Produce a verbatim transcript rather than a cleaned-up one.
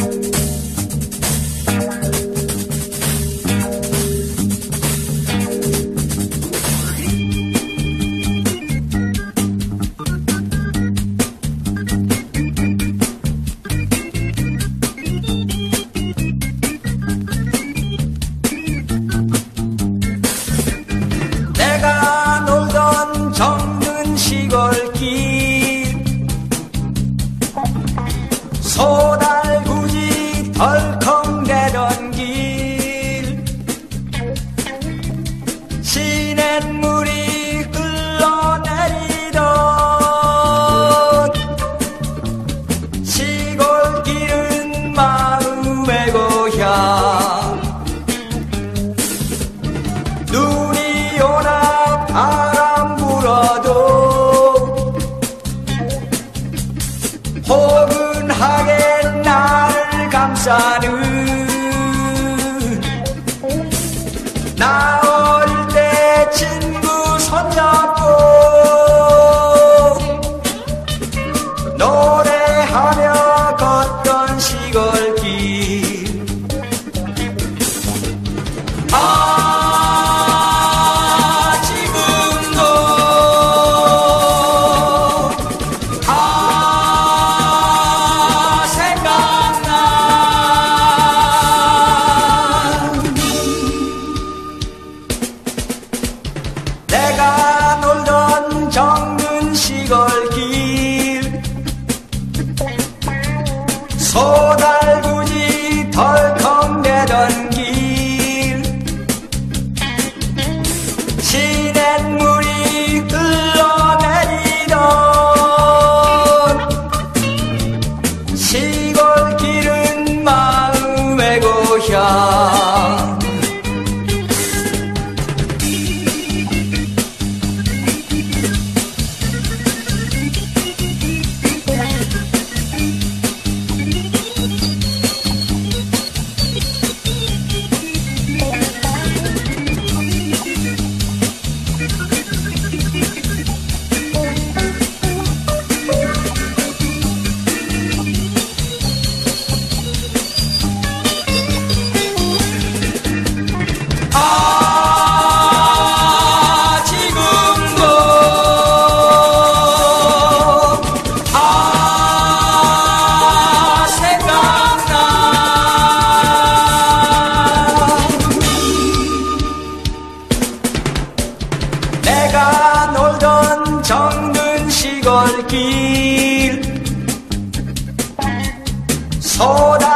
소달구지 덜컹대던 길 시냇물이 흘러내리던 시골길은 마음의 고향 눈이 오나 바람 불어도 포근하게 나를 감싸는 나 어릴 때 친구 손잡고 노래하며 걷던 시골길 아 지금도 아 생각나 내가 놀던 정든 시골길 소달구지 덜컹대던 길 시냇물이 흘러내리던 시골길은 마음의 고향 아 지금도 아 생각나 내가 놀던 정든 시골길 소다